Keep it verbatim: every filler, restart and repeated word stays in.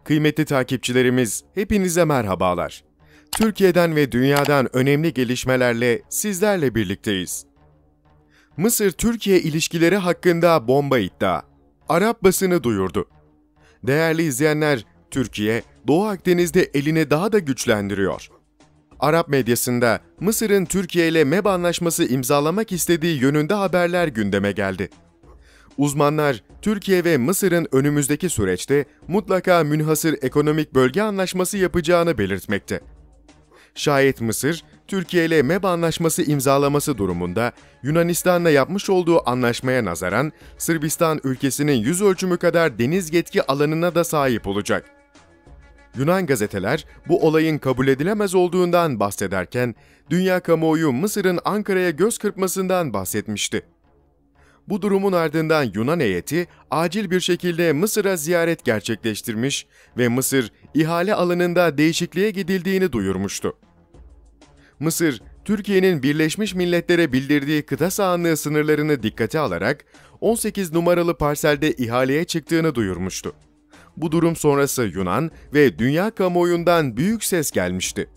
Kıymetli takipçilerimiz, hepinize merhabalar. Türkiye'den ve dünyadan önemli gelişmelerle sizlerle birlikteyiz. Mısır-Türkiye ilişkileri hakkında bomba iddia. Arap basını duyurdu. Değerli izleyenler, Türkiye, Doğu Akdeniz'de elini daha da güçlendiriyor. Arap medyasında Mısır'ın Türkiye ile M E B anlaşması imzalamak istediği yönünde haberler gündeme geldi. Uzmanlar, Türkiye ve Mısır'ın önümüzdeki süreçte mutlaka münhasır ekonomik bölge anlaşması yapacağını belirtmekte. Şayet Mısır, Türkiye ile M E B anlaşması imzalaması durumunda Yunanistan'la yapmış olduğu anlaşmaya nazaran Sırbistan ülkesinin yüz ölçümü kadar deniz yetki alanına da sahip olacak. Yunan gazeteler bu olayın kabul edilemez olduğundan bahsederken, dünya kamuoyu Mısır'ın Ankara'ya göz kırpmasından bahsetmişti. Bu durumun ardından Yunan heyeti acil bir şekilde Mısır'a ziyaret gerçekleştirmiş ve Mısır, ihale alanında değişikliğe gidildiğini duyurmuştu. Mısır, Türkiye'nin Birleşmiş Milletler'e bildirdiği kıta sahanlığı sınırlarını dikkate alarak on sekiz numaralı parselde ihaleye çıktığını duyurmuştu. Bu durum sonrası Yunan ve dünya kamuoyundan büyük ses gelmişti.